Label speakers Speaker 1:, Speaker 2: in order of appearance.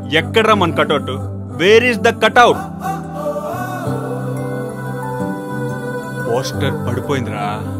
Speaker 1: ఎక్కడ్రా మన cutout? Where is the cutout? Poster పడిపోయిందిరా.